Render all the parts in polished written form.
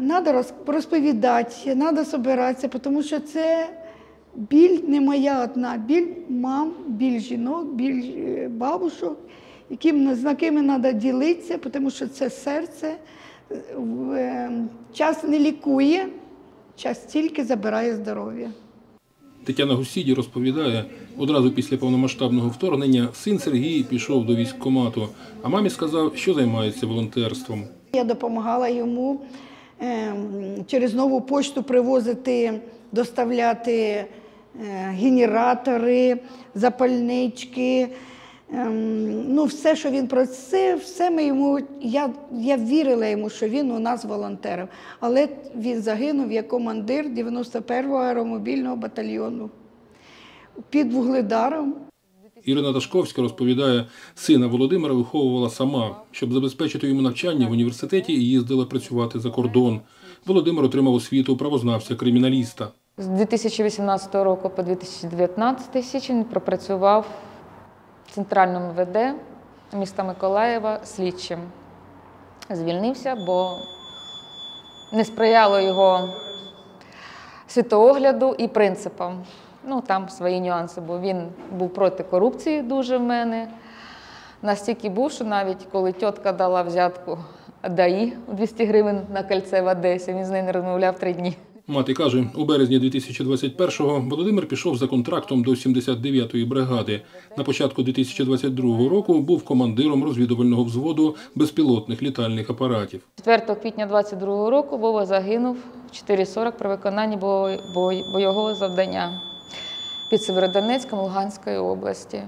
Треба розповідати, треба збиратися, тому що це біль не моя одна, біль мам, біль жінок, біль бабушок, з якими треба ділитися, тому що це серце. Час не лікує, час тільки забирає здоров'я. Тетяна Гусіді розповідає, одразу після повномасштабного вторгнення син Сергій пішов до військкомату, а мамі сказав, що займається волонтерством. Я допомагала йому через нову пошту привозити, доставляти генератори, запальнички. Все, що він просив, все ми йому, я вірила йому, що він у нас волонтерив. Але він загинув як командир 91-го аеромобільного батальйону під Вугледаром. Ірина Ташковська розповідає, сина Володимира виховувала сама. Щоб забезпечити йому навчання в університеті, їздила працювати за кордон. Володимир отримав освіту правознавця-криміналіста. З 2018 року по 2019 січень пропрацював в Центральному ВД міста Миколаєва слідчим. Звільнився, бо не сприяло його світоогляду і принципам. Там свої нюанси, бо він був проти корупції дуже в мене. Настільки був, що навіть коли тітка дала взятку ДАІ 200 гривень на кільце в Одесі, він з нею не розмовляв 3 дні. Мати каже, у березні 2021-го Володимир пішов за контрактом до 79-ї бригади. На початку 2022 року був командиром розвідувального взводу безпілотних літальних апаратів. 4 квітня 2022 року Вова загинув в 4:40 при виконанні бойового завдання під Сєвєродонецьком Луганської області.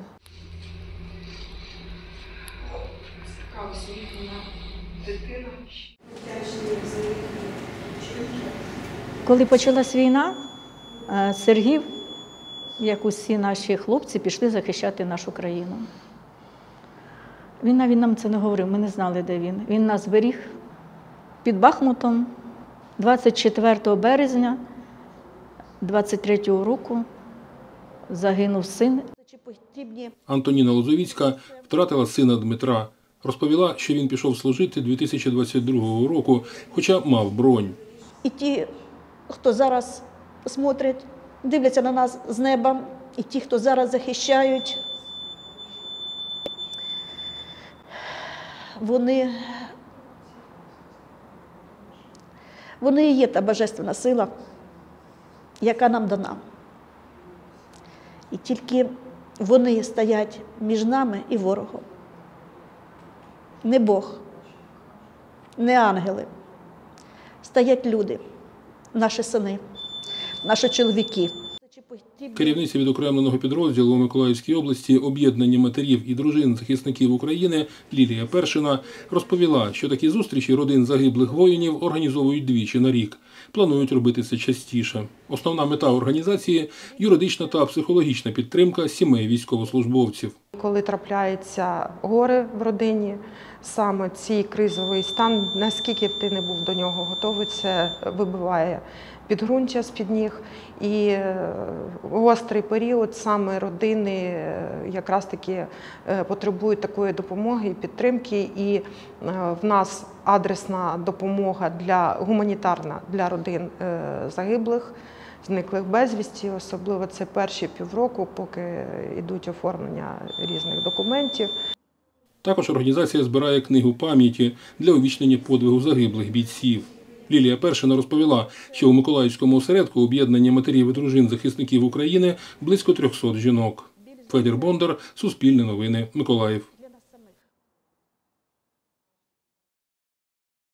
Коли почалась війна, Сергій, як усі наші хлопці, пішли захищати нашу країну. Він навіть нам це не говорив, ми не знали, де він. Він нас беріг під Бахмутом 24 березня 23-го року загинув син. Антоніна Лозовіцька втратила сина Дмитра. Розповіла, що він пішов служити 2022 року, хоча мав бронь. І ті, хто зараз смотрять, дивляться на нас з неба, і ті, хто зараз захищають, вони і є та божественна сила, яка нам дана. І тільки вони стоять між нами і ворогом. Не Бог, не ангели. Стоять люди, наші сини, наші чоловіки. Керівниця відокремленого підрозділу у Миколаївській області «Об'єднання матерів і дружин захисників України» Лілія Першина розповіла, що такі зустрічі родин загиблих воїнів організовують двічі на рік. Планують робити це частіше. Основна мета організації – юридична та психологічна підтримка сімей військовослужбовців. Коли трапляється горе в родині, саме цей кризовий стан, наскільки б ти не був до нього готовий, це вибиває підґрунтя з-під ніг. І гострий період саме родини якраз таки потребують такої допомоги і підтримки. І в нас адресна допомога гуманітарна для родин загиблих, зниклих безвісті, особливо це перші півроку, поки йдуть оформлення різних документів. Також організація збирає книгу пам'яті для увічнення подвигу загиблих бійців. Лілія Першина розповіла, що у Миколаївському осередку «Об'єднання матерів і дружин захисників України» близько 300 жінок. Федір Бондар, Суспільне новини, Миколаїв.